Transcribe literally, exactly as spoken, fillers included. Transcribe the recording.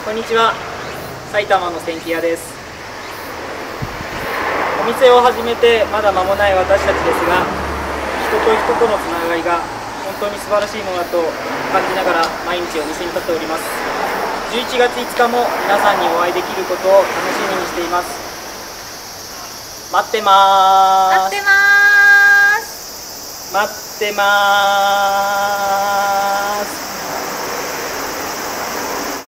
こんにちは、埼玉の千疋屋です。お店を始めてまだ間もない私たちですが、人と人とのつながりが本当に素晴らしいものだと感じながら毎日お店に立っております。じゅういちがついつかも皆さんにお会いできることを楽しみにしています。待ってまーす。 待ってまーす。 待ってまーす。